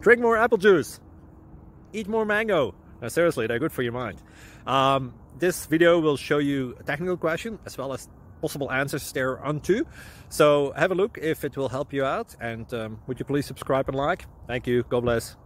Drink more apple juice. Eat more mango. No, seriously, they're good for your mind. This video will show you a technical question as well as possible answers thereunto. So have a look if it will help you out, and would you please subscribe and like? Thank you. God bless.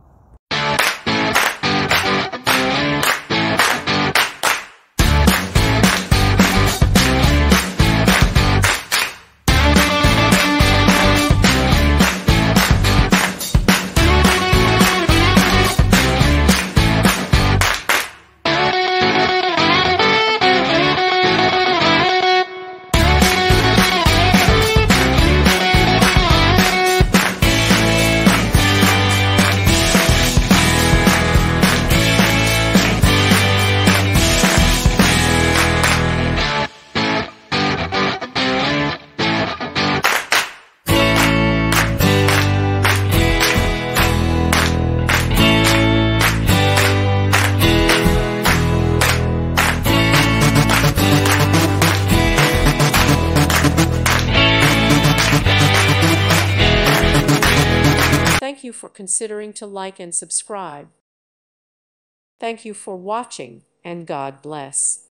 Thank you for considering to like and subscribe. Thank you for watching, and God bless.